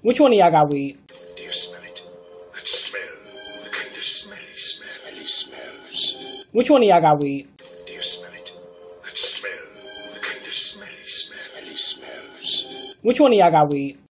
Which one of y'all got weed? Do you smell it? That smell. The kind of smelly smell. Smelly smells. Which one of y'all got weed? Do you smell it? That smell. The kind of smelly smell. Smelly smells. Which one of y'all got weed?